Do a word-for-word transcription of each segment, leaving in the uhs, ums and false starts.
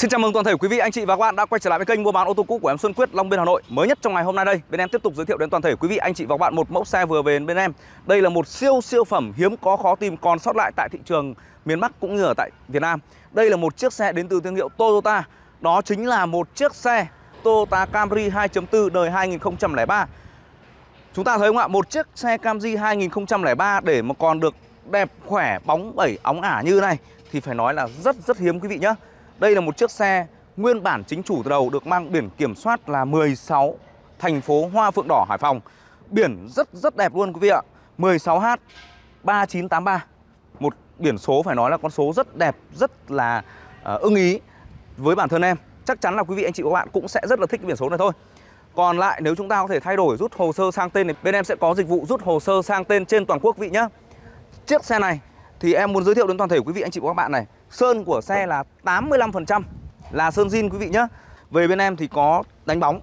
Xin chào mừng toàn thể quý vị, anh chị và các bạn đã quay trở lại với kênh mua bán ô tô cũ của em Xuân Quyết, Long Biên, Hà Nội. Mới nhất trong ngày hôm nay đây, bên em tiếp tục giới thiệu đến toàn thể quý vị, anh chị và các bạn một mẫu xe vừa về bên em. Đây là một siêu siêu phẩm hiếm có, khó tìm, còn sót lại tại thị trường miền Bắc cũng như ở tại Việt Nam. Đây là một chiếc xe đến từ thương hiệu Toyota. Đó chính là một chiếc xe Toyota Camry hai chấm bốn đời hai nghìn không trăm lẻ ba. Chúng ta thấy không ạ, một chiếc xe Camry hai nghìn không trăm lẻ ba để mà còn được đẹp, khỏe, bóng bẩy, óng ả như này thì phải nói là rất rất hiếm quý vị nhé. Đây là một chiếc xe nguyên bản chính chủ từ đầu, được mang biển kiểm soát là mười sáu thành phố Hoa Phượng Đỏ, Hải Phòng. Biển rất rất đẹp luôn quý vị ạ, mười sáu H ba chín tám ba. Một biển số phải nói là con số rất đẹp, rất là uh, ưng ý với bản thân em. Chắc chắn là quý vị anh chị và các bạn cũng sẽ rất là thích cái biển số này thôi. Còn lại nếu chúng ta có thể thay đổi rút hồ sơ sang tên thì bên em sẽ có dịch vụ rút hồ sơ sang tên trên toàn quốc quý vị nhé. Chiếc xe này thì em muốn giới thiệu đến toàn thể quý vị anh chị và các bạn này, sơn của xe là tám mươi lăm phần trăm là sơn zin quý vị nhé. Về bên em thì có đánh bóng,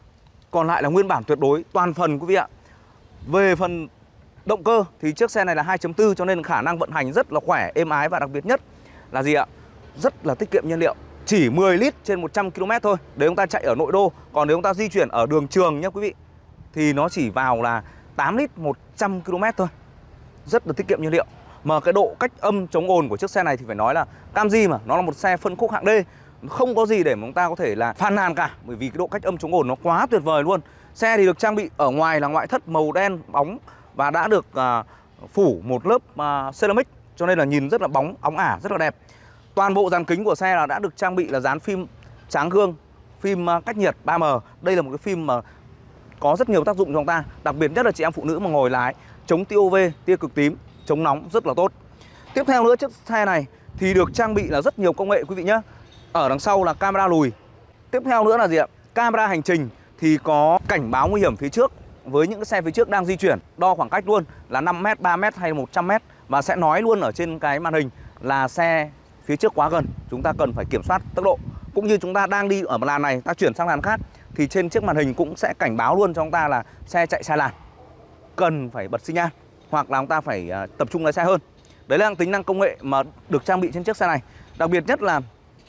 còn lại là nguyên bản tuyệt đối toàn phần quý vị ạ. Về phần động cơ thì chiếc xe này là hai chấm bốn cho nên khả năng vận hành rất là khỏe, êm ái, và đặc biệt nhất là gì ạ? Rất là tiết kiệm nhiên liệu. Chỉ mười lít trên một trăm ki lô mét thôi để chúng ta chạy ở nội đô. Còn nếu chúng ta di chuyển ở đường trường nhé quý vị thì nó chỉ vào là tám lít một trăm ki lô mét thôi. Rất là tiết kiệm nhiên liệu. Mà cái độ cách âm chống ồn của chiếc xe này thì phải nói là Camry mà, nó là một xe phân khúc hạng D, không có gì để mà chúng ta có thể là phàn nàn cả, bởi vì cái độ cách âm chống ồn nó quá tuyệt vời luôn. Xe thì được trang bị ở ngoài là ngoại thất màu đen bóng và đã được uh, phủ một lớp uh, ceramic, cho nên là nhìn rất là bóng, óng ả, rất là đẹp. Toàn bộ dàn kính của xe là đã được trang bị là dán phim tráng gương, phim uh, cách nhiệt ba M. Đây là một cái phim mà có rất nhiều tác dụng cho chúng ta, đặc biệt nhất là chị em phụ nữ mà ngồi lái, chống tia u vê, tia cực tím, chống nóng rất là tốt. Tiếp theo nữa, chiếc xe này thì được trang bị là rất nhiều công nghệ quý vị nhé. Ở đằng sau là camera lùi. Tiếp theo nữa là gì ạ? Camera hành trình thì có cảnh báo nguy hiểm phía trước với những cái xe phía trước đang di chuyển, đo khoảng cách luôn là năm mét, ba mét hay một trăm mét, và sẽ nói luôn ở trên cái màn hình là xe phía trước quá gần, chúng ta cần phải kiểm soát tốc độ. Cũng như chúng ta đang đi ở một làn này, ta chuyển sang làn khác thì trên chiếc màn hình cũng sẽ cảnh báo luôn cho chúng ta là xe chạy sai làn, cần phải bật xi nhan hoặc là chúng ta phải uh, tập trung lái xe hơn. Đấy là tính năng công nghệ mà được trang bị trên chiếc xe này. Đặc biệt nhất là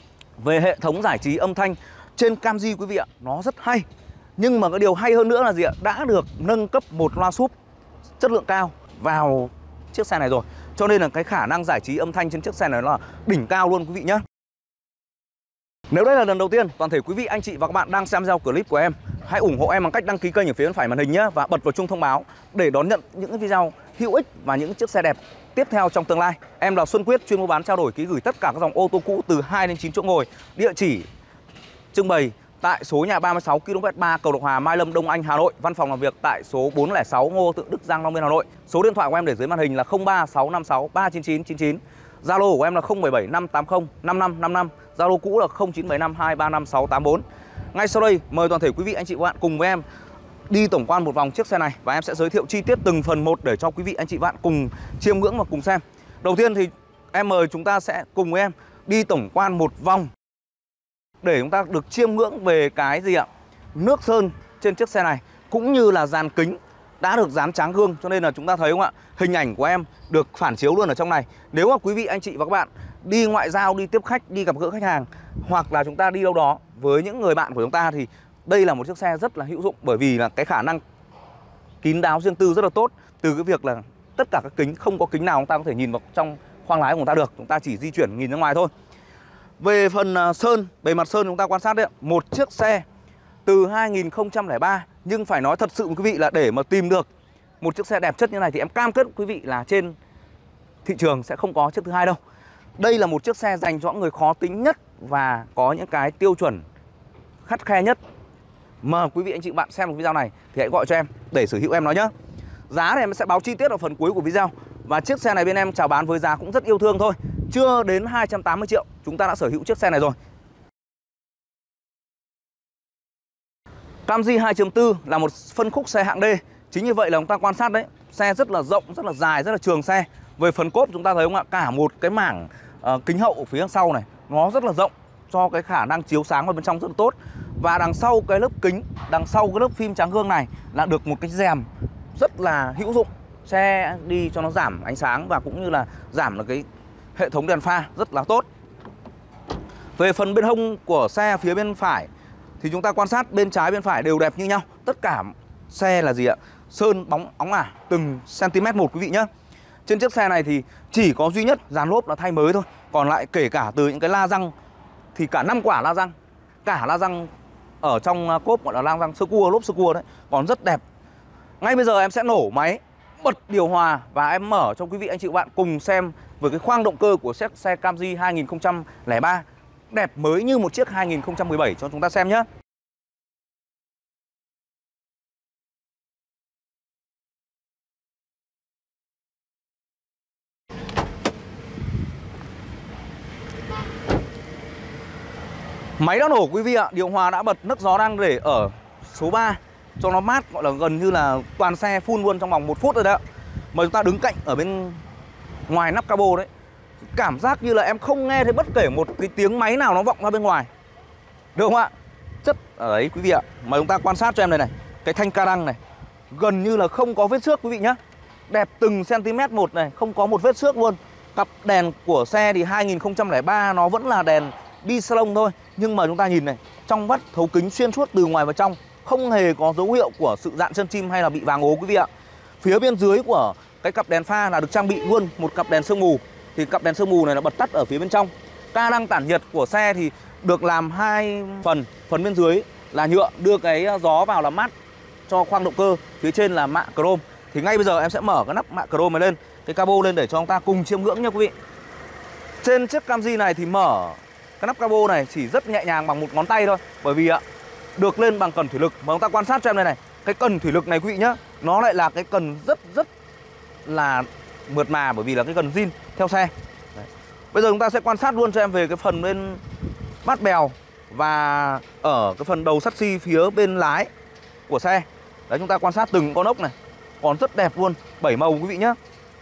về hệ thống giải trí âm thanh trên Camry quý vị ạ, nó rất hay. Nhưng mà cái điều hay hơn nữa là gì ạ? Đã được nâng cấp một loa súp chất lượng cao vào chiếc xe này rồi, cho nên là cái khả năng giải trí âm thanh trên chiếc xe này nó là đỉnh cao luôn quý vị nhé. Nếu đây là lần đầu tiên toàn thể quý vị anh chị và các bạn đang xem video clip của em, hãy ủng hộ em bằng cách đăng ký kênh ở phía bên phải màn hình nhé, và bật vào chuông thông báo để đón nhận những video hữu ích và những chiếc xe đẹp tiếp theo trong tương lai. Em là Xuân Quyết, chuyên mua bán, trao đổi, ký gửi tất cả các dòng ô tô cũ từ hai đến chín chỗ ngồi. Địa chỉ trưng bày tại số nhà ba mươi sáu ki lô mét ba Cầu Độc Hà, Mai Lâm, Đông Anh, Hà Nội. Văn phòng làm việc tại số bốn không sáu Ngô Tự Đức Giang, Long Biên, Hà Nội. Số điện thoại của em để dưới màn hình là không ba sáu năm sáu ba chín chín chín chín. Zalo của em là không bảy bảy năm tám không năm năm năm năm. Zalo cũ là không chín bảy năm hai ba năm sáu tám bốn. Ngay sau đây mời toàn thể quý vị anh chị và các bạn cùng với em đi tổng quan một vòng chiếc xe này, và em sẽ giới thiệu chi tiết từng phần một để cho quý vị anh chị và các bạn cùng chiêm ngưỡng và cùng xem. Đầu tiên thì em mời chúng ta sẽ cùng với em đi tổng quan một vòng để chúng ta được chiêm ngưỡng về cái gì ạ? Nước sơn trên chiếc xe này, cũng như là dàn kính đã được dán tráng gương, cho nên là chúng ta thấy không ạ? Hình ảnh của em được phản chiếu luôn ở trong này. Nếu mà quý vị anh chị và các bạn đi ngoại giao, đi tiếp khách, đi gặp gỡ khách hàng, hoặc là chúng ta đi đâu đó với những người bạn của chúng ta thì đây là một chiếc xe rất là hữu dụng, bởi vì là cái khả năng kín đáo riêng tư rất là tốt. Từ cái việc là tất cả các kính, không có kính nào chúng ta có thể nhìn vào trong khoang lái của chúng ta được, chúng ta chỉ di chuyển nhìn ra ngoài thôi. Về phần uh, sơn, bề mặt sơn chúng ta quan sát đấy, một chiếc xe từ hai nghìn không trăm lẻ ba, nhưng phải nói thật sự với quý vị là để mà tìm được một chiếc xe đẹp chất như này thì em cam kết quý vị là trên thị trường sẽ không có chiếc thứ hai đâu. Đây là một chiếc xe dành cho người khó tính nhất và có những cái tiêu chuẩn khắt khe nhất. Mà quý vị anh chị bạn xem được video này thì hãy gọi cho em để sở hữu em nói nhé. Giá thì em sẽ báo chi tiết ở phần cuối của video. Và chiếc xe này bên em chào bán với giá cũng rất yêu thương thôi, chưa đến hai trăm tám mươi triệu chúng ta đã sở hữu chiếc xe này rồi. Camry hai chấm bốn là một phân khúc xe hạng D. Chính như vậy là chúng ta quan sát đấy, xe rất là rộng, rất là dài, rất là trường xe. Về phần cốp chúng ta thấy không ạ? Cả một cái mảng uh, kính hậu ở phía sau này nó rất là rộng, cho cái khả năng chiếu sáng vào bên trong rất là tốt. Và đằng sau cái lớp kính, đằng sau cái lớp phim tráng gương này là được một cái rèm rất là hữu dụng. Xe đi cho nó giảm ánh sáng và cũng như là giảm được cái hệ thống đèn pha rất là tốt. Về phần bên hông của xe phía bên phải thì chúng ta quan sát bên trái bên phải đều đẹp như nhau. Tất cả xe là gì ạ? Sơn bóng óng ả từng cm một quý vị nhé. Trên chiếc xe này thì chỉ có duy nhất dàn lốp là thay mới thôi. Còn lại kể cả từ những cái la răng thì cả năm quả la răng, cả la răng ở trong cốp gọi là la răng sơ cua, lốp sơ cua đấy, còn rất đẹp. Ngay bây giờ em sẽ nổ máy, bật điều hòa và em mở cho quý vị anh chị và bạn cùng xem với cái khoang động cơ của chiếc xe Camry hai nghìn không trăm lẻ ba đẹp mới như một chiếc hai nghìn không trăm mười bảy cho chúng ta xem nhé. Máy đã nổ quý vị ạ, điều hòa đã bật, nấc gió đang để ở số ba cho nó mát, gọi là gần như là toàn xe full luôn trong vòng một phút rồi đấy ạ. Mời chúng ta đứng cạnh ở bên ngoài nắp capo đấy. Cảm giác như là em không nghe thấy bất kể một cái tiếng máy nào nó vọng ra bên ngoài. Được không ạ? Chất ở đấy quý vị ạ. Mời chúng ta quan sát cho em này này. Cái thanh ca đăng này gần như là không có vết xước quý vị nhá. Đẹp từng cm một này, không có một vết xước luôn. Cặp đèn của xe thì hai nghìn không trăm lẻ ba nó vẫn là đèn bi salon thôi. Nhưng mà chúng ta nhìn này, trong vắt thấu kính xuyên suốt từ ngoài vào trong, không hề có dấu hiệu của sự dạn chân chim hay là bị vàng ố quý vị ạ. Phía bên dưới của cái cặp đèn pha là được trang bị luôn một cặp đèn sương mù. Thì cặp đèn sương mù này là bật tắt ở phía bên trong. Ca đăng tản nhiệt của xe thì được làm hai phần. Phần bên dưới là nhựa đưa cái gió vào làm mát cho khoang động cơ. Phía trên là mạ chrome. Thì ngay bây giờ em sẽ mở cái nắp mạ chrome này lên, cái capo lên để cho chúng ta cùng chiêm ngưỡng nha quý vị. Trên chiếc Camry này thì mở cái nắp capo này chỉ rất nhẹ nhàng bằng một ngón tay thôi. Bởi vì ạ, được lên bằng cần thủy lực. Mà chúng ta quan sát cho em đây này, cái cần thủy lực này quý vị nhá, nó lại là cái cần rất rất là mượt mà, bởi vì là cái cần zin theo xe. Đấy. Bây giờ chúng ta sẽ quan sát luôn cho em về cái phần bên bát bèo và ở cái phần đầu sắt xi phía bên lái của xe. Đấy, chúng ta quan sát từng con ốc này, còn rất đẹp luôn, bảy màu quý vị nhá.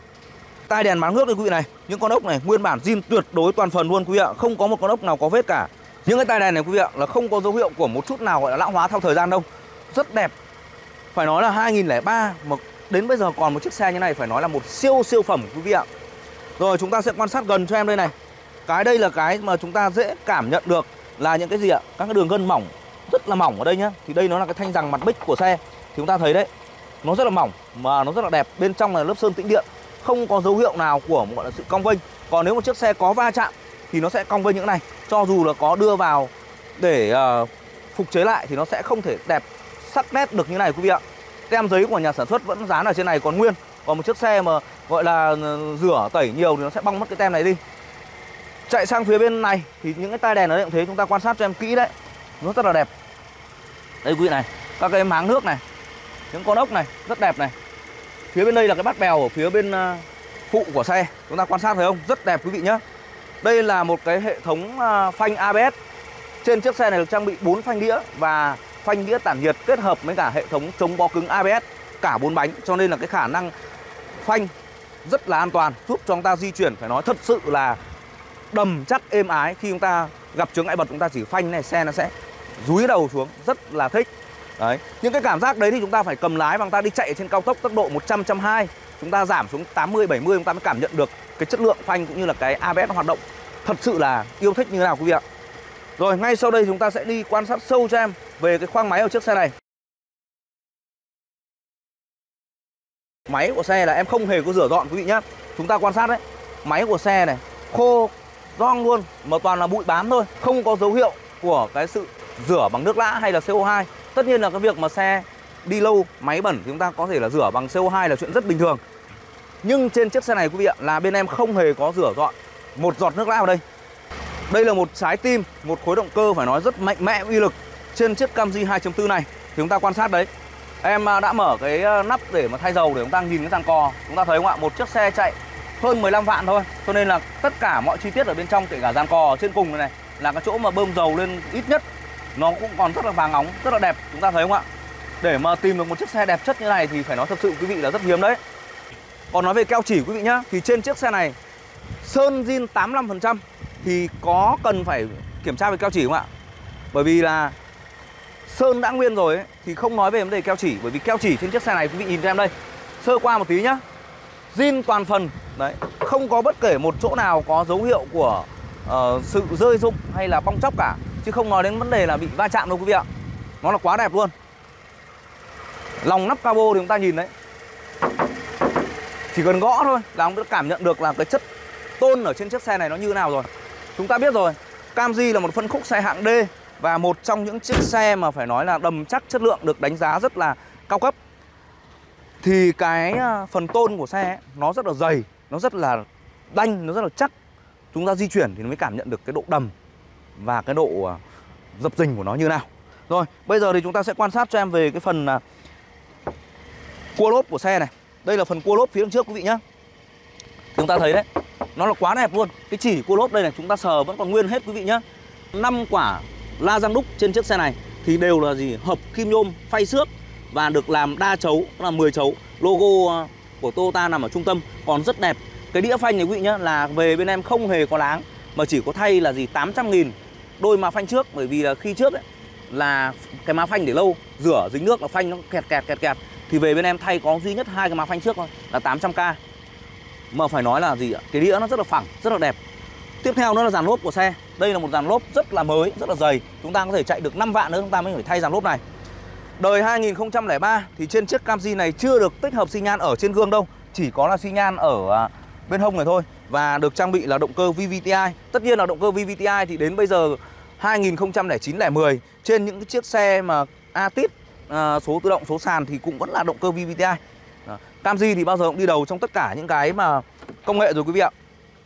Tai đèn máng nước đây quý vị này, những con ốc này nguyên bản zin tuyệt đối toàn phần luôn quý vị ạ, không có một con ốc nào có vết cả. Những cái tai đèn này quý vị ạ là không có dấu hiệu của một chút nào gọi là lão hóa theo thời gian đâu. Rất đẹp. Phải nói là hai nghìn không trăm lẻ ba mà đến bây giờ còn một chiếc xe như này phải nói là một siêu siêu phẩm quý vị ạ. Rồi chúng ta sẽ quan sát gần cho em đây này. Cái đây là cái mà chúng ta dễ cảm nhận được là những cái gì ạ? Các cái đường gân mỏng, rất là mỏng ở đây nhá. Thì đây nó là cái thanh rằng mặt bích của xe. Thì chúng ta thấy đấy, nó rất là mỏng mà nó rất là đẹp. Bên trong là lớp sơn tĩnh điện, không có dấu hiệu nào của gọi là sự cong vênh. Còn nếu một chiếc xe có va chạm thì nó sẽ cong vênh những này. Cho dù là có đưa vào để uh, phục chế lại thì nó sẽ không thể đẹp sắc nét được như này quý vị ạ. Tem giấy của nhà sản xuất vẫn dán ở trên này còn nguyên. Còn một chiếc xe mà gọi là rửa tẩy nhiều thì nó sẽ bong mất cái tem này đi. Chạy sang phía bên này thì những cái tai đèn ở đây cũng thế, chúng ta quan sát cho em kỹ đấy, nó rất là đẹp. Đây quý vị này, các cái máng nước này, những con ốc này rất đẹp này. Phía bên đây là cái bát bèo ở phía bên uh, phụ của xe, chúng ta quan sát thấy không, rất đẹp quý vị nhé. Đây là một cái hệ thống uh, phanh a bê ét. Trên chiếc xe này được trang bị bốn phanh đĩa và phanh đĩa tản nhiệt kết hợp với cả hệ thống chống bó cứng a bê ét cả bốn bánh, cho nên là cái khả năng phanh rất là an toàn, giúp cho chúng ta di chuyển phải nói thật sự là đầm chắc êm ái. Khi chúng ta gặp chướng ngại vật chúng ta chỉ phanh này, xe nó sẽ dúi đầu xuống, rất là thích. Đấy, những cái cảm giác đấy thì chúng ta phải cầm lái và chúng ta đi chạy trên cao tốc tốc độ một trăm, một trăm hai mươi, chúng ta giảm xuống tám mươi, bảy mươi chúng ta mới cảm nhận được cái chất lượng phanh cũng như là cái a bê ét nó hoạt động thật sự là yêu thích như thế nào quý vị ạ. Rồi ngay sau đây chúng ta sẽ đi quan sát sâu cho em về cái khoang máy ở chiếc xe này. Máy của xe là em không hề có rửa dọn quý vị nhá. Chúng ta quan sát đấy, máy của xe này khô rong luôn mà toàn là bụi bám thôi, không có dấu hiệu của cái sự rửa bằng nước lã hay là xê o hai. Tất nhiên là cái việc mà xe đi lâu máy bẩn thì chúng ta có thể là rửa bằng xê o hai là chuyện rất bình thường. Nhưng trên chiếc xe này quý vị ạ, là bên em không hề có rửa dọn một giọt nước lã vào đây. Đây là một trái tim, một khối động cơ phải nói rất mạnh mẽ uy lực trên chiếc Camry hai chấm bốn này. Thì chúng ta quan sát đấy, em đã mở cái nắp để mà thay dầu để chúng ta nhìn cái dàn cò. Chúng ta thấy không ạ, một chiếc xe chạy hơn mười lăm vạn thôi, cho nên là tất cả mọi chi tiết ở bên trong, kể cả dàn cò trên cùng này, này là cái chỗ mà bơm dầu lên ít nhất, nó cũng còn rất là vàng óng, rất là đẹp. Chúng ta thấy không ạ, để mà tìm được một chiếc xe đẹp chất như này thì phải nói thật sự quý vị là rất hiếm đấy. Còn nói về keo chỉ quý vị nhá, thì trên chiếc xe này sơn zin tám mươi lăm phần trăm thì có cần phải kiểm tra về keo chỉ không ạ? Bởi vì là sơn đã nguyên rồi ấy, thì không nói về vấn đề keo chỉ. Bởi vì keo chỉ trên chiếc xe này quý vị nhìn cho em đây, sơ qua một tí nhá, zin toàn phần đấy, không có bất kể một chỗ nào có dấu hiệu của uh, sự rơi rụng hay là bong chóc cả, chứ không nói đến vấn đề là bị va chạm đâu quý vị ạ. Nó là quá đẹp luôn. Lòng nắp cabo thì chúng ta nhìn đấy, chỉ cần gõ thôi là chúng ta cảm nhận được là cái chất tôn ở trên chiếc xe này nó như thế nào rồi. Chúng ta biết rồi, Camry là một phân khúc xe hạng D và một trong những chiếc xe mà phải nói là đầm chắc chất lượng, được đánh giá rất là cao cấp. Thì cái phần tôn của xe ấy, nó rất là dày, nó rất là đanh, nó rất là chắc. Chúng ta di chuyển thì nó mới cảm nhận được cái độ đầm và cái độ dập dình của nó như nào. Rồi, bây giờ thì chúng ta sẽ quan sát cho em về cái phần cua lốp của xe này. Đây là phần cua lốp phía đằng trước quý vị nhé. Chúng ta thấy đấy, nó là quá đẹp luôn. Cái chỉ cua lốp đây này, chúng ta sờ vẫn còn nguyên hết quý vị nhé. Năm quả la răng đúc trên chiếc xe này thì đều là gì? Hợp kim nhôm phay xước và được làm đa chấu, tức là mười chấu. Logo của Toyota nằm ở trung tâm, còn rất đẹp. Cái đĩa phanh này quý vị nhé, là về bên em không hề có láng, mà chỉ có thay là gì tám trăm nghìn đôi má phanh trước. Bởi vì là khi trước ấy, là cái má phanh để lâu, rửa dính nước là phanh nó kẹt kẹt kẹt kẹt. Thì về bên em thay có duy nhất hai cái má phanh trước thôi, là tám trăm k. Mà phải nói là gì ạ? Cái đĩa nó rất là phẳng, rất là đẹp. Tiếp theo nữa là dàn lốp của xe. Đây là một dàn lốp rất là mới, rất là dày. Chúng ta có thể chạy được năm vạn nữa chúng ta mới phải thay dàn lốp này. Đời hai nghìn không trăm lẻ ba thì trên chiếc Camry này chưa được tích hợp xi nhan ở trên gương đâu, chỉ có là xi nhan ở bên hông này thôi. Và được trang bị là động cơ vê vê tê i. Tất nhiên là động cơ vê vê tê i thì đến bây giờ hai nghìn không trăm lẻ chín lẻ mười trên những cái chiếc xe mà A-Tip à, số tự động, số sàn thì cũng vẫn là động cơ vê vê tê i. Đó. Camry thì bao giờ cũng đi đầu trong tất cả những cái mà công nghệ rồi quý vị ạ.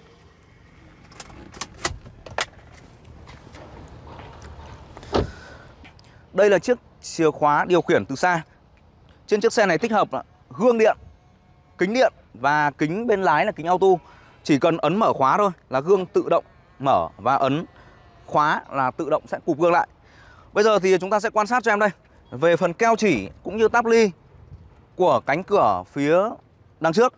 Đây là chiếc chìa khóa điều khiển từ xa. Trên chiếc xe này tích hợp là gương điện, kính điện và kính bên lái là kính auto. Chỉ cần ấn mở khóa thôi là gương tự động mở và ấn khóa là tự động sẽ cụp gương lại. Bây giờ thì chúng ta sẽ quan sát cho em đây về phần keo chỉ cũng như táp ly của cánh cửa phía đằng trước.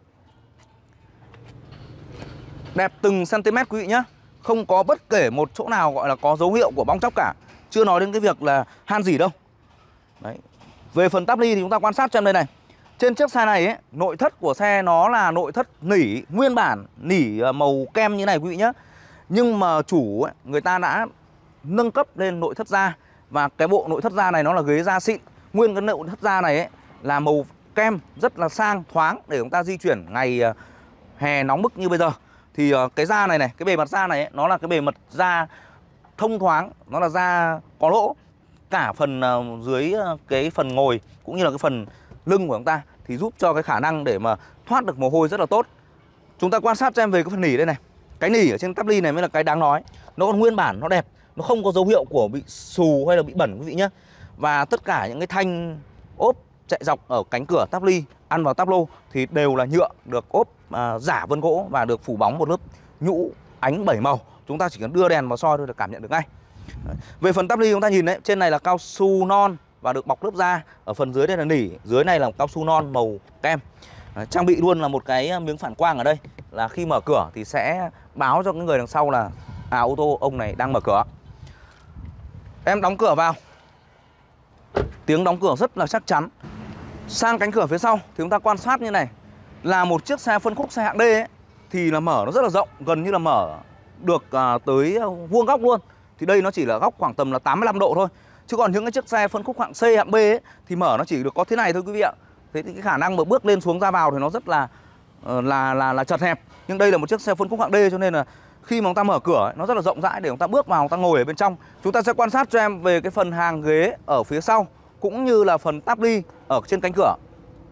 Đẹp từng cm quý vị nhé. Không có bất kể một chỗ nào gọi là có dấu hiệu của bong chóc cả. Chưa nói đến cái việc là han gì đâu. Đấy. Về phần táp ly thì chúng ta quan sát cho em đây này. Trên chiếc xe này ấy, nội thất của xe nó là nội thất nỉ nguyên bản, nỉ màu kem như này quý vị nhé. Nhưng mà chủ ấy, người ta đã nâng cấp lên nội thất da. Và cái bộ nội thất da này nó là ghế da xịn. Nguyên cái nội thất da này ấy, là màu kem rất là sang, thoáng để chúng ta di chuyển ngày hè nóng bức như bây giờ. Thì cái da này này, cái bề mặt da này ấy, nó là cái bề mặt da thông thoáng, nó là da có lỗ. Cả phần dưới cái phần ngồi cũng như là cái phần lưng của chúng ta thì giúp cho cái khả năng để mà thoát được mồ hôi rất là tốt. Chúng ta quan sát cho em về cái phần nỉ đây này. Cái nỉ ở trên táp ly này mới là cái đáng nói. Nó còn nguyên bản, nó đẹp, nó không có dấu hiệu của bị xù hay là bị bẩn quý vị nhé. Và tất cả những cái thanh ốp chạy dọc ở cánh cửa táp ly ăn vào táp lô thì đều là nhựa, được ốp à, giả vân gỗ và được phủ bóng một lớp nhũ ánh bảy màu. Chúng ta chỉ cần đưa đèn vào soi thôi là cảm nhận được ngay. Đấy. Về phần táp ly chúng ta nhìn đấy, trên này là cao su non và được bọc lớp da. Ở phần dưới đây là nỉ, dưới này là cao su non màu kem. Đấy, trang bị luôn là một cái miếng phản quang ở đây, là khi mở cửa thì sẽ báo cho cái người đằng sau là à ô tô ông này đang mở cửa. Em đóng cửa vào, tiếng đóng cửa rất là chắc chắn. Sang cánh cửa phía sau thì chúng ta quan sát như này, là một chiếc xe phân khúc xe hạng D ấy, thì là mở nó rất là rộng, gần như là mở được à, tới vuông góc luôn. Thì đây nó chỉ là góc khoảng tầm là tám mươi lăm độ thôi. Chứ còn những cái chiếc xe phân khúc hạng C, hạng B ấy, thì mở nó chỉ được có thế này thôi quý vị ạ. Thế thì cái khả năng mà bước lên xuống ra vào thì nó rất là là là là chật hẹp. Nhưng đây là một chiếc xe phân khúc hạng D, cho nên là khi mà chúng ta mở cửa ấy, nó rất là rộng rãi để chúng ta bước vào, chúng ta ngồi ở bên trong. Chúng ta sẽ quan sát cho em về cái phần hàng ghế ở phía sau cũng như là phần táp ly ở trên cánh cửa.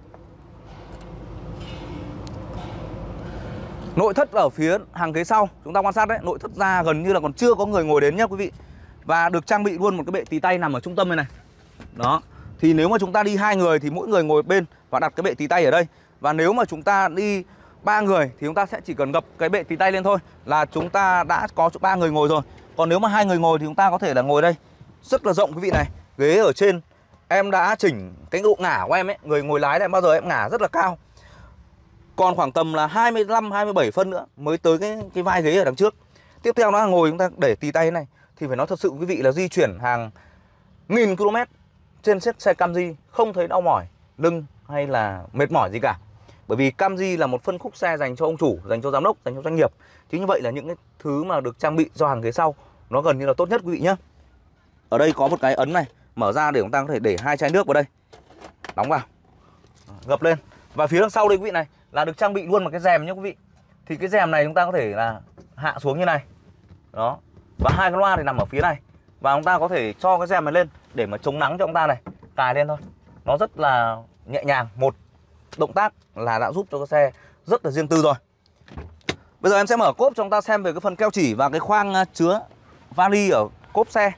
Nội thất ở phía hàng ghế sau chúng ta quan sát đấy, nội thất da gần như là còn chưa có người ngồi đến nhá quý vị. Và được trang bị luôn một cái bệ tì tay nằm ở trung tâm này này. Đó. Thì nếu mà chúng ta đi hai người thì mỗi người ngồi bên và đặt cái bệ tì tay ở đây. Và nếu mà chúng ta đi ba người thì chúng ta sẽ chỉ cần gập cái bệ tì tay lên thôi là chúng ta đã có ba người ngồi rồi. Còn nếu mà hai người ngồi thì chúng ta có thể là ngồi đây. Rất là rộng quý vị này. Ghế ở trên em đã chỉnh cái độ ngả của em ấy, người ngồi lái này bao giờ em ngả rất là cao. Còn khoảng tầm là hai mươi lăm hai mươi bảy phân nữa mới tới cái cái vai ghế ở đằng trước. Tiếp theo đó là ngồi chúng ta để tì tay thế này thì phải nói thật sự quý vị là di chuyển hàng nghìn km trên chiếc xe Camry không thấy đau mỏi lưng hay là mệt mỏi gì cả. Bởi vì Camry là một phân khúc xe dành cho ông chủ, dành cho giám đốc, dành cho doanh nghiệp. Chính như vậy là những cái thứ mà được trang bị do hàng ghế sau nó gần như là tốt nhất quý vị nhé. Ở đây có một cái ấn này, mở ra để chúng ta có thể để hai chai nước vào đây, đóng vào, gập lên. Và phía đằng sau đây quý vị này là được trang bị luôn một cái rèm nhé quý vị. Thì cái rèm này chúng ta có thể là hạ xuống như này. Đó. Và hai cái loa thì nằm ở phía này. Và chúng ta có thể cho cái rèm này lên để mà chống nắng cho chúng ta này, cài lên thôi. Nó rất là nhẹ nhàng, một động tác là đã giúp cho cái xe rất là riêng tư rồi. Bây giờ em sẽ mở cốp cho chúng ta xem về cái phần keo chỉ và cái khoang chứa vali ở cốp xe.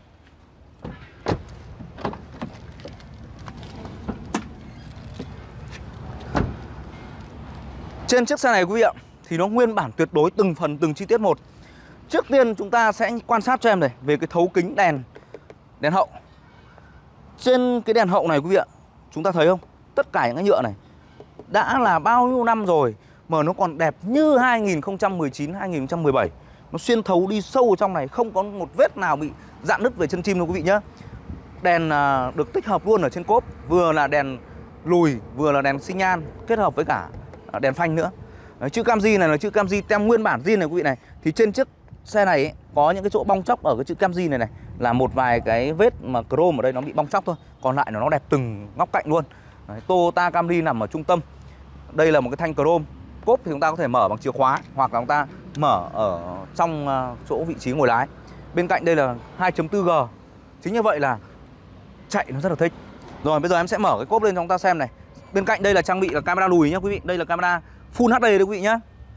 Trên chiếc xe này quý vị ạ, thì nó nguyên bản tuyệt đối từng phần từng chi tiết một. Trước tiên chúng ta sẽ quan sát cho em này về cái thấu kính đèn đèn hậu. Trên cái đèn hậu này quý vị ạ, chúng ta thấy không? Tất cả những cái nhựa này đã là bao nhiêu năm rồi mà nó còn đẹp như hai nghìn không trăm mười chín, hai nghìn không trăm mười bảy. Nó xuyên thấu đi sâu ở trong này, không có một vết nào bị rạn nứt về chân chim đâu quý vị nhé. Đèn được tích hợp luôn ở trên cốp, vừa là đèn lùi, vừa là đèn xi nhan kết hợp với cả đèn phanh nữa. Đấy, chữ Camry này là chữ Camry tem nguyên bản zin này quý vị này. Thì trên chiếc xe này ấy, có những cái chỗ bong chóc ở cái chữ Camry này này, là một vài cái vết mà chrome ở đây nó bị bong chóc thôi, còn lại nó đẹp từng góc cạnh luôn. Đấy, Toyota Camry nằm ở trung tâm. Đây là một cái thanh chrome. Cốp thì chúng ta có thể mở bằng chìa khóa hoặc là chúng ta mở ở trong chỗ vị trí ngồi lái. Bên cạnh đây là hai chấm bốn G. Chính như vậy là chạy nó rất là thích. Rồi bây giờ em sẽ mở cái cốp lên cho chúng ta xem này. Bên cạnh đây là trang bị là camera lùi nhá quý vị. Đây là camera Full hát đê đấy quý vị nhá.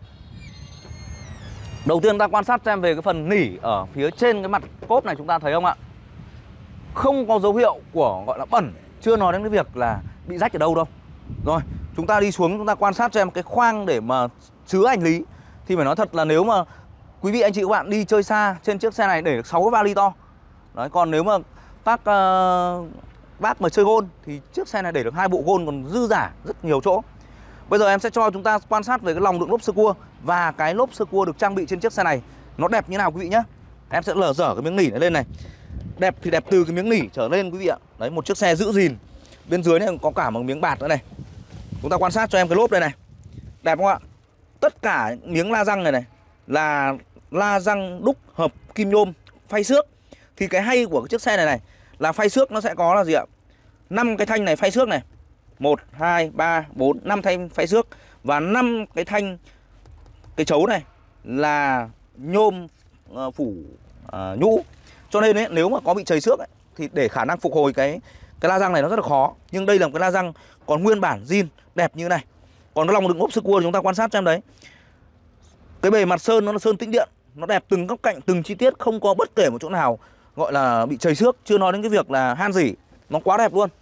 Đầu tiên ta quan sát xem về cái phần nỉ ở phía trên cái mặt cốp này, chúng ta thấy không ạ? Không có dấu hiệu của gọi là bẩn, chưa nói đến cái việc là bị rách ở đâu đâu. Rồi, chúng ta đi xuống chúng ta quan sát cho em cái khoang để mà chứa hành lý. Thì phải nói thật là nếu mà quý vị anh chị các bạn đi chơi xa trên chiếc xe này để được sáu cái vali to. Đấy, còn nếu mà các uh, bác mà chơi gôn thì chiếc xe này để được hai bộ gôn còn dư dả rất nhiều chỗ. Bây giờ em sẽ cho chúng ta quan sát về cái lòng đựng lốp sơ cua và cái lốp sơ cua được trang bị trên chiếc xe này nó đẹp như nào quý vị nhé. Em sẽ lở dở cái miếng nỉ này lên này. Đẹp thì đẹp từ cái miếng nỉ trở lên quý vị ạ. Đấy, một chiếc xe giữ gìn. Bên dưới này có cả một miếng bạt nữa này. Chúng ta quan sát cho em cái lốp đây này. Đẹp không ạ? Tất cả miếng la răng này này là la răng đúc hợp kim nhôm phay xước. Thì cái hay của cái chiếc xe này này là phay xước nó sẽ có là gì ạ? năm cái thanh này phay xước này. một, hai, ba, bốn, năm thanh phay xước. Và năm cái thanh cái chấu này là nhôm uh, phủ uh, nhũ. Cho nên ấy, nếu mà có bị chảy xước ấy, thì để khả năng phục hồi cái cái la răng này nó rất là khó. Nhưng đây là một cái la răng còn nguyên bản zin đẹp như này. Còn cái lòng đựng ốp sơ cua chúng ta quan sát cho em đấy. Cái bề mặt sơn nó là sơn tĩnh điện, nó đẹp từng góc cạnh, từng chi tiết, không có bất kể một chỗ nào gọi là bị chảy xước, chưa nói đến cái việc là han rỉ, nó quá đẹp luôn.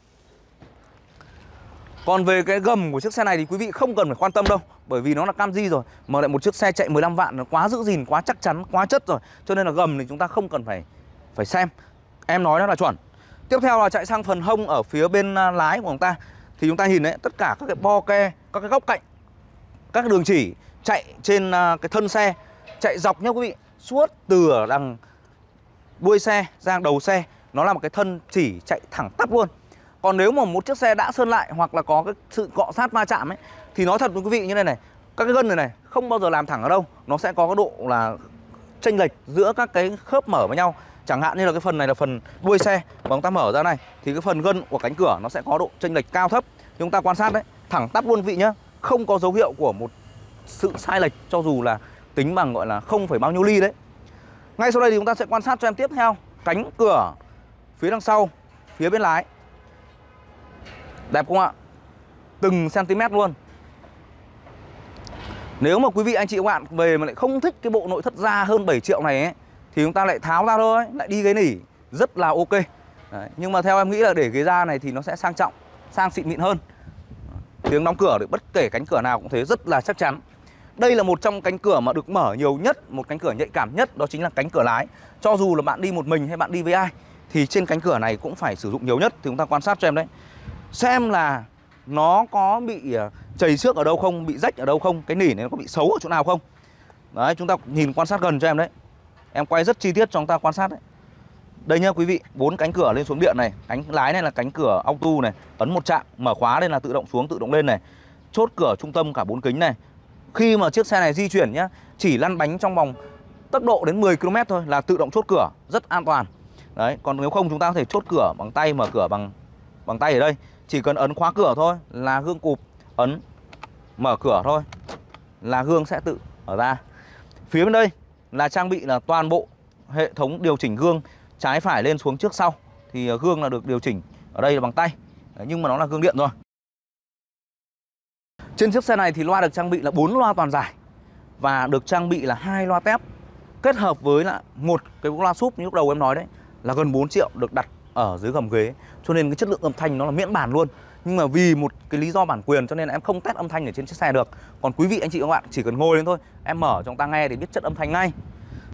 Còn về cái gầm của chiếc xe này thì quý vị không cần phải quan tâm đâu, bởi vì nó là Camry rồi, mà lại một chiếc xe chạy mười lăm vạn nó quá giữ gìn, quá chắc chắn, quá chất rồi, cho nên là gầm thì chúng ta không cần phải phải xem. Em nói nó là chuẩn. Tiếp theo là chạy sang phần hông ở phía bên lái của chúng ta. Thì chúng ta nhìn đấy, tất cả các cái bo ke, các cái góc cạnh, các cái đường chỉ chạy trên cái thân xe, chạy dọc nhá quý vị, suốt từ ở đằng đuôi xe ra đầu xe, nó là một cái thân chỉ chạy thẳng tắp luôn. Còn nếu mà một chiếc xe đã sơn lại hoặc là có cái sự cọ sát va chạm ấy, thì nói thật với quý vị như này này, các cái gân này này không bao giờ làm thẳng ở đâu, nó sẽ có cái độ là chênh lệch giữa các cái khớp mở với nhau. Chẳng hạn như là cái phần này là phần đuôi xe và chúng ta mở ra này, thì cái phần gân của cánh cửa nó sẽ có độ chênh lệch cao thấp. thì chúng ta quan sát đấy, thẳng tắp luôn vị nhá, không có dấu hiệu của một sự sai lệch cho dù là tính bằng gọi là không phải bao nhiêu ly đấy. Ngay sau đây thì chúng ta sẽ quan sát cho em tiếp theo cánh cửa phía đằng sau, phía bên lái. Đẹp không ạ? Từng cm luôn. Nếu mà quý vị anh chị các bạn về mà lại không thích cái bộ nội thất da hơn bảy triệu này ấy, thì chúng ta lại tháo ra thôi, lại đi ghế nỉ rất là ok. Đấy. Nhưng mà theo em nghĩ là để ghế da này thì nó sẽ sang trọng, sang xịn mịn hơn. Tiếng đóng cửa thì bất kể cánh cửa nào cũng thế, rất là chắc chắn. Đây là một trong cánh cửa mà được mở nhiều nhất, một cánh cửa nhạy cảm nhất, đó chính là cánh cửa lái. Cho dù là bạn đi một mình hay bạn đi với ai thì trên cánh cửa này cũng phải sử dụng nhiều nhất. Thì chúng ta quan sát cho em đấy, xem là nó có bị chảy xước ở đâu không, bị rách ở đâu không, cái nỉ này nó có bị xấu ở chỗ nào không. Đấy, chúng ta nhìn quan sát gần cho em đấy. Em quay rất chi tiết cho chúng ta quan sát đấy. Đây nhá quý vị, bốn cánh cửa lên xuống điện này, cánh lái này là cánh cửa auto này, ấn một chạm mở khóa đây là tự động xuống tự động lên này. chốt cửa trung tâm cả bốn kính này. Khi mà chiếc xe này di chuyển nhá, chỉ lăn bánh trong vòng tốc độ đến mười ki lô mét thôi là tự động chốt cửa, rất an toàn. Đấy, còn nếu không chúng ta có thể chốt cửa bằng tay, mở cửa bằng bằng tay ở đây. Chỉ cần ấn khóa cửa thôi là gương cụp, ấn mở cửa thôi là gương sẽ tự mở ra. Phía bên đây là trang bị là toàn bộ hệ thống điều chỉnh gương trái phải lên xuống trước sau. Thì gương là được điều chỉnh ở đây là bằng tay. Đấy, nhưng mà nó là gương điện rồi. Trên chiếc xe này thì loa được trang bị là bốn loa toàn giải và được trang bị là hai loa tép kết hợp với là một cái loa súp như lúc đầu em nói đấy là gần bốn triệu được đặt ở dưới gầm ghế, cho nên cái chất lượng âm thanh nó là miễn bản luôn. Nhưng mà vì một cái lý do bản quyền cho nên em không test âm thanh ở trên chiếc xe được. Còn quý vị anh chị các bạn chỉ cần ngồi lên thôi, em mở trong tai nghe để biết chất âm thanh ngay.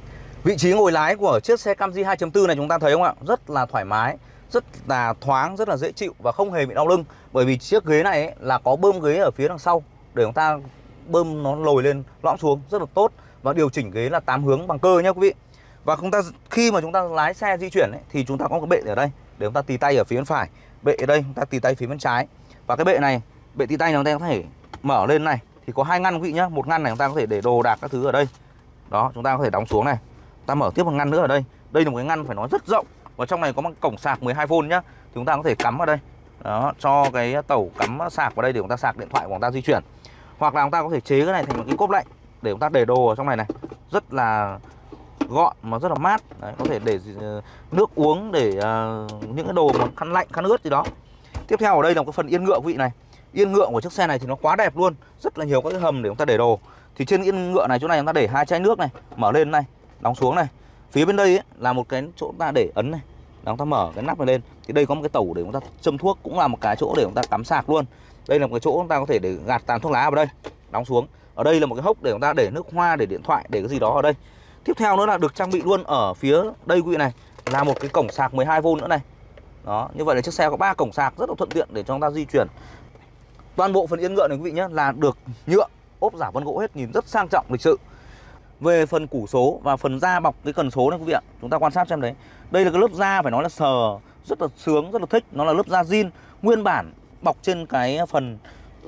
Vị trí ngồi lái của chiếc xe Camry hai chấm bốn này chúng ta thấy không ạ? Rất là thoải mái, rất là thoáng, rất là dễ chịu và không hề bị đau lưng. Bởi vì chiếc ghế này ấy, là có bơm ghế ở phía đằng sau để chúng ta bơm nó lồi lên, lõm xuống rất là tốt. Và điều chỉnh ghế là tám hướng bằng cơ nhá quý vị. Và chúng ta khi mà chúng ta lái xe di chuyển ấy, thì chúng ta có cái bệ ở đây để chúng ta tì tay ở phía bên phải, bệ ở đây chúng ta tì tay phía bên trái. Và cái bệ này, bệ tì tay này chúng ta có thể mở lên này thì có hai ngăn quý vị nhá. Một ngăn này chúng ta có thể để đồ đạc các thứ ở đây. Đó, chúng ta có thể đóng xuống này. Ta mở tiếp một ngăn nữa ở đây. Đây là một cái ngăn phải nói rất rộng. Và trong này có một cổng sạc mười hai vôn nhá. Thì chúng ta có thể cắm vào đây. Đó, cho cái tẩu cắm sạc vào đây để chúng ta sạc điện thoại của chúng ta di chuyển. Hoặc là chúng ta có thể chế cái này thành một cái cốp lạnh để chúng ta để đồ ở trong này này. Rất là gọn mà rất là mát. Đấy, có thể để nước uống, để uh, những cái đồ mà khăn lạnh, khăn ướt gì đó. Tiếp theo ở đây là một cái phần yên ngựa quý vị này. Yên ngựa của chiếc xe này thì nó quá đẹp luôn. Rất là nhiều các cái hầm để chúng ta để đồ. Thì trên yên ngựa này chỗ này chúng ta để hai chai nước này, mở lên này, đóng xuống này. Phía bên đây ấy, là một cái chỗ chúng ta để ấn này. Đó, chúng ta mở cái nắp này lên. Thì đây có một cái tẩu để chúng ta châm thuốc, cũng là một cái chỗ để chúng ta cắm sạc luôn. Đây là một cái chỗ chúng ta có thể để gạt tàn thuốc lá vào đây, đóng xuống. Ở đây là một cái hốc để chúng ta để nước hoa, để điện thoại, để cái gì đó ở đây. Tiếp theo nữa là được trang bị luôn ở phía đây quý vị này là một cái cổng sạc mười hai vôn nữa này. Đó, như vậy là chiếc xe có ba cổng sạc rất là thuận tiện để cho chúng ta di chuyển. Toàn bộ phần yên ngựa này quý vị nhé là được nhựa, ốp giả vân gỗ hết, nhìn rất sang trọng, lịch sự. Về phần củ số và phần da bọc cái cần số này quý vị ạ, chúng ta quan sát xem đấy. Đây là cái lớp da phải nói là sờ rất là sướng, rất là thích. Nó là lớp da zin nguyên bản bọc trên cái phần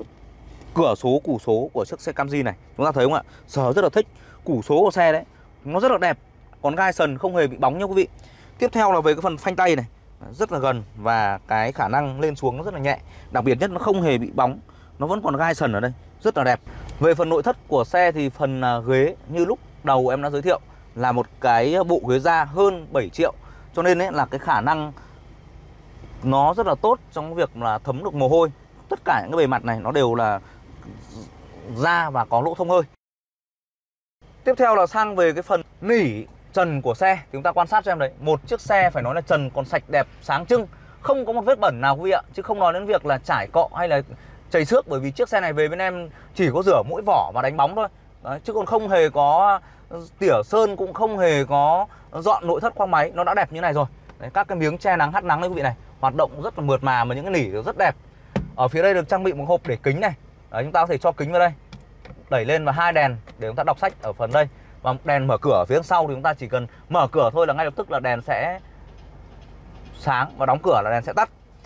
cửa số, củ số của chiếc xe Camry này. Chúng ta thấy không ạ? Sờ rất là thích. Củ số của xe đấy nó rất là đẹp. Còn gai sần không hề bị bóng nha quý vị. Tiếp theo là về cái phần phanh tay này, rất là gần và cái khả năng lên xuống nó rất là nhẹ. Đặc biệt nhất nó không hề bị bóng, nó vẫn còn gai sần ở đây, rất là đẹp. Về phần nội thất của xe thì phần ghế như lúc đầu em đã giới thiệu là một cái bộ ghế da hơn bảy triệu. Cho nên ấy là cái khả năng nó rất là tốt trong việc là thấm được mồ hôi. Tất cả những cái bề mặt này nó đều là da và có lỗ thông hơi. Tiếp theo là sang về cái phần nỉ trần của xe thì chúng ta quan sát xem đấy. Một chiếc xe phải nói là trần còn sạch đẹp, sáng trưng, không có một vết bẩn nào quý vị ạ. Chứ không nói đến việc là trải cọ hay là chảy xước, bởi vì chiếc xe này về bên em chỉ có rửa mỗi vỏ và đánh bóng thôi. Đấy, chứ còn không hề có tỉa sơn, cũng không hề có dọn nội thất khoang máy. Nó đã đẹp như này rồi. Đấy, các cái miếng che nắng hắt nắng đấy quý vị này, hoạt động rất là mượt mà, mà những cái nỉ rất đẹp. Ở phía đây được trang bị một hộp để kính này. Đấy, chúng ta có thể cho kính vào đây, đẩy lên, và hai đèn để chúng ta đọc sách ở phần đây. Và đèn mở cửa ở phía sau thì chúng ta chỉ cần mở cửa thôi là ngay lập tức là đèn sẽ sáng, và đóng cửa là đèn sẽ tắt.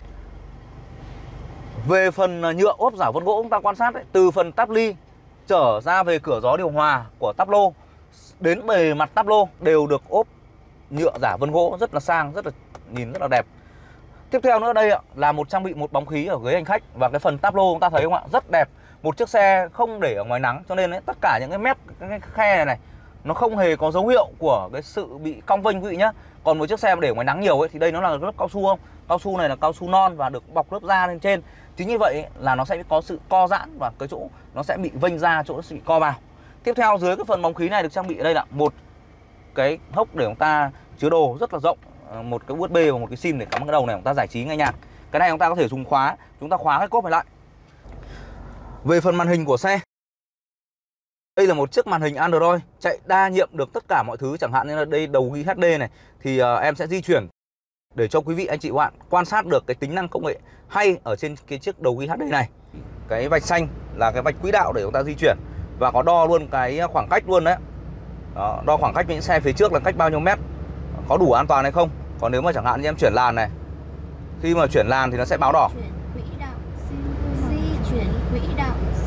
Về phần nhựa ốp giả vân gỗ chúng ta quan sát đấy, từ phần táp ly trở ra về cửa gió điều hòa của táp lô đến bề mặt táp lô đều được ốp nhựa giả vân gỗ, rất là sang, rất là nhìn rất là đẹp. Tiếp theo nữa đây là một trang bị một bóng khí ở ghế hành khách, và cái phần táp lô chúng ta thấy không ạ, rất đẹp. Một chiếc xe không để ở ngoài nắng, cho nên ấy, tất cả những cái mép, cái khe này này nó không hề có dấu hiệu của cái sự bị cong vênh quý vị nhá. Còn một chiếc xe mà để ngoài nắng nhiều ấy thì đây nó là lớp cao su không? Cao su này là cao su non và được bọc lớp da lên trên. Chính như vậy ấy, là nó sẽ có sự co giãn và cái chỗ nó sẽ bị vênh ra, chỗ nó sẽ bị co vào. Tiếp theo dưới cái phần bóng khí này được trang bị ở đây là một cái hốc để chúng ta chứa đồ rất là rộng, một cái u ét bê và một cái sim để cắm cái đầu này chúng ta giải trí nghe nhạc. Cái này chúng ta có thể dùng khóa, chúng ta khóa cái cốp này lại. Về phần màn hình của xe, đây là một chiếc màn hình Android chạy đa nhiệm được tất cả mọi thứ, chẳng hạn như là đây đầu ghi hát đê này thì uh, em sẽ di chuyển để cho quý vị anh chị bạn quan sát được cái tính năng công nghệ hay ở trên cái chiếc đầu ghi hát đê này. Cái vạch xanh là cái vạch quỹ đạo để chúng ta di chuyển, và có đo luôn cái khoảng cách luôn đấy. Đó, đo khoảng cách với những xe phía trước là cách bao nhiêu mét, có đủ an toàn hay không. Còn nếu mà chẳng hạn như em chuyển làn này, khi mà chuyển làn thì nó sẽ báo đỏ. Chuyển quỹ đạo, di chuyển quỹ đạo,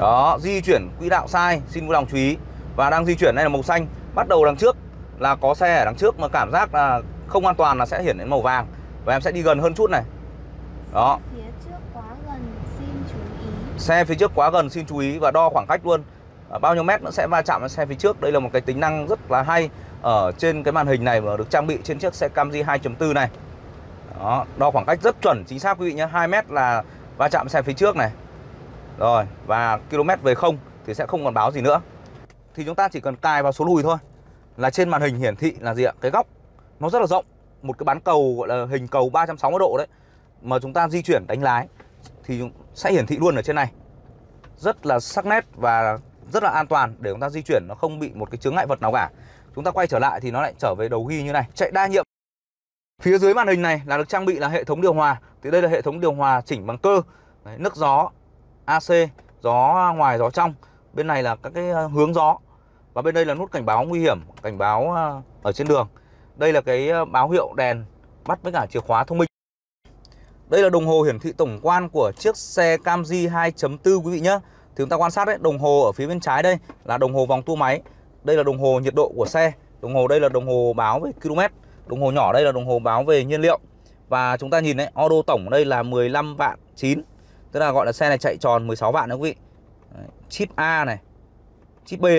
Đó, di chuyển quỹ đạo sai, xin vui lòng chú ý. Và đang di chuyển đây là màu xanh. Bắt đầu đằng trước là có xe ở đằng trước mà cảm giác là không an toàn là sẽ hiển đến màu vàng. Và em sẽ đi gần hơn chút này. Đó. Phía trước quá gần, xin chú ý. Xe phía trước quá gần, xin chú ý và đo khoảng cách luôn. À, bao nhiêu mét nữa sẽ va chạm với xe phía trước. Đây là một cái tính năng rất là hay ở trên cái màn hình này mà được trang bị trên chiếc xe Camry hai chấm bốn này. Đó, đo khoảng cách rất chuẩn, chính xác quý vị nhé. hai mét là va chạm xe phía trước này. Rồi, và km về không thì sẽ không còn báo gì nữa. Thì chúng ta chỉ cần cài vào số lùi thôi là trên màn hình hiển thị là gì ạ? Cái góc nó rất là rộng, một cái bán cầu gọi là hình cầu ba trăm sáu mươi độ đấy. Mà chúng ta di chuyển đánh lái thì sẽ hiển thị luôn ở trên này. Rất là sắc nét và rất là an toàn để chúng ta di chuyển nó không bị một cái chướng ngại vật nào cả. Chúng ta quay trở lại thì nó lại trở về đầu ghi như này, chạy đa nhiệm. Phía dưới màn hình này là được trang bị là hệ thống điều hòa. Thì đây là hệ thống điều hòa chỉnh bằng cơ. Đấy, nước gió, a xê, gió ngoài gió trong. Bên này là các cái hướng gió. Và bên đây là nút cảnh báo nguy hiểm, cảnh báo ở trên đường. Đây là cái báo hiệu đèn bắt với cả chìa khóa thông minh. Đây là đồng hồ hiển thị tổng quan của chiếc xe Camry hai chấm bốn quý vị nhé. Thì chúng ta quan sát đấy, đồng hồ ở phía bên trái đây là đồng hồ vòng tua máy. Đây là đồng hồ nhiệt độ của xe. Đồng hồ đây là đồng hồ báo về km. Đồng hồ nhỏ đây là đồng hồ báo về nhiên liệu. Và chúng ta nhìn đấy, auto tổng ở đây là mười lăm vạn chín. Tức là gọi là xe này chạy tròn mười sáu vạn đấy quý vị. Đấy, chip A này, chip B này.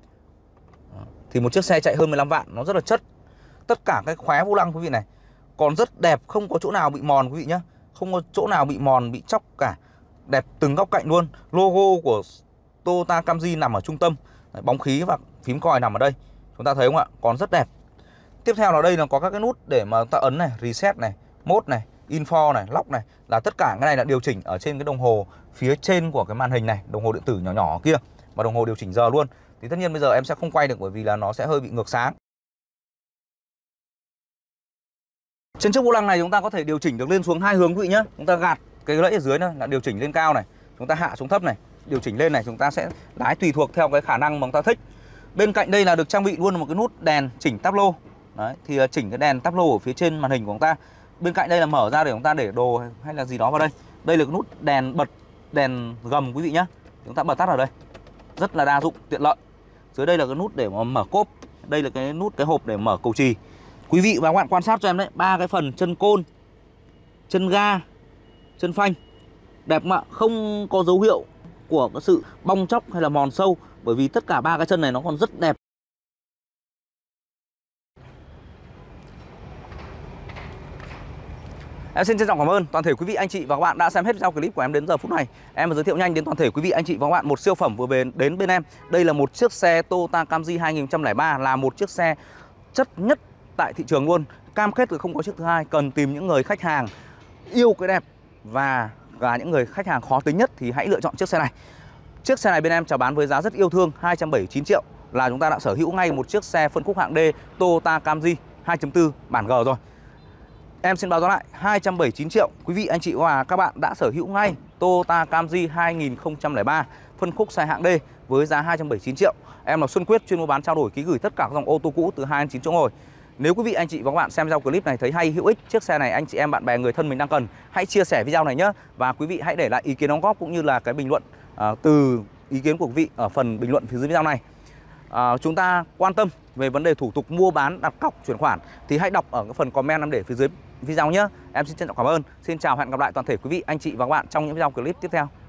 Đó. Thì một chiếc xe chạy hơn mười lăm vạn, nó rất là chất. Tất cả cái khóe vô lăng quý vị này còn rất đẹp, không có chỗ nào bị mòn quý vị nhé. Không có chỗ nào bị mòn, bị chóc cả. Đẹp từng góc cạnh luôn. Logo của Toyota Camry nằm ở trung tâm. Đấy, bóng khí và phím còi nằm ở đây. Chúng ta thấy không ạ? Còn rất đẹp. Tiếp theo là đây là có các cái nút để mà ta ấn này, reset này, mode này, info này, lock này. Là tất cả cái này là điều chỉnh ở trên cái đồng hồ phía trên của cái màn hình này. Đồng hồ điện tử nhỏ nhỏ kia. Và đồng hồ điều chỉnh giờ luôn. Thì tất nhiên bây giờ em sẽ không quay được bởi vì là nó sẽ hơi bị ngược sáng. Trên chiếc vô lăng này chúng ta có thể điều chỉnh được lên xuống hai hướng quý vị nhé. Chúng ta gạt cái lẫy ở dưới này là điều chỉnh lên cao này. Chúng ta hạ xuống thấp này. Điều chỉnh lên này chúng ta sẽ lái tùy thuộc theo cái khả năng mà chúng ta thích. Bên cạnh đây là được trang bị luôn một cái nút đèn chỉnh táp lô. Đấy, thì chỉnh cái đèn táp lô ở phía trên màn hình của chúng ta. Bên cạnh đây là mở ra để chúng ta để đồ hay là gì đó vào đây. Đây là cái nút đèn bật, đèn gầm quý vị nhé. Chúng ta bật tắt ở đây. Rất là đa dụng, tiện lợi. Dưới đây là cái nút để mà mở cốp. Đây là cái nút cái hộp để mở cầu chì. Quý vị và các bạn quan sát cho em đấy, ba cái phần chân côn, chân ga, chân phanh đẹp mà không có dấu hiệu của cái sự bong chóc hay là mòn sâu, bởi vì tất cả ba cái chân này nó còn rất đẹp. Em xin trân trọng cảm ơn toàn thể quý vị anh chị và các bạn đã xem hết video clip của em đến giờ phút này. Em sẽ giới thiệu nhanh đến toàn thể quý vị anh chị và các bạn một siêu phẩm vừa về đến bên em. Đây là một chiếc xe Toyota Camry hai nghìn không trăm lẻ ba, là một chiếc xe chất nhất tại thị trường luôn. Cam kết là không có chiếc thứ hai. Cần tìm những người khách hàng yêu cái đẹp và và những người khách hàng khó tính nhất thì hãy lựa chọn chiếc xe này. Chiếc xe này bên em chào bán với giá rất yêu thương, hai trăm bảy mươi chín triệu là chúng ta đã sở hữu ngay một chiếc xe phân khúc hạng D Toyota Camry hai chấm bốn bản G rồi. Em xin báo giá lại hai trăm bảy mươi chín triệu, quý vị anh chị và các bạn đã sở hữu ngay Toyota Camry hai nghìn không trăm lẻ ba phân khúc xe hạng D với giá hai trăm bảy mươi chín triệu. Em là Xuân Quyết, chuyên mua bán trao đổi ký gửi tất cả các dòng ô tô cũ từ hai đến chín chỗ ngồi. Nếu quý vị anh chị và các bạn xem video clip này thấy hay, hữu ích, chiếc xe này anh chị em bạn bè người thân mình đang cần, hãy chia sẻ video này nhé. Và quý vị hãy để lại ý kiến đóng góp cũng như là cái bình luận uh, từ ý kiến của quý vị ở phần bình luận phía dưới video này. Uh, chúng ta quan tâm về vấn đề thủ tục mua bán, đặt cọc, chuyển khoản thì hãy đọc ở cái phần comment em để phía dưới video nhé. Em xin trân trọng cảm ơn. Xin chào, hẹn gặp lại toàn thể quý vị anh chị và các bạn trong những video clip tiếp theo.